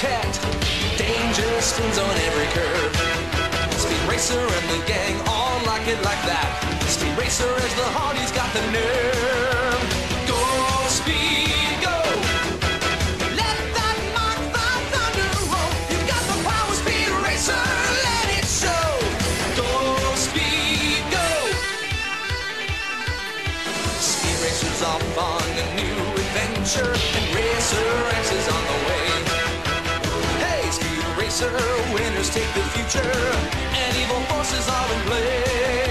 cat. Danger stings on every curve. Speed Racer and the gang all like it like that. Speed Racer as the Hardy's got the nerve. Go, Speed, go. Let that Mach 5 thunder roll. You got the power, Speed Racer, let it show. Go, Speed, go. Speed Racer's off on a new adventure, and Racer X is on the way. Hey, Speed Racer, winners take the future, and evil forces are in play.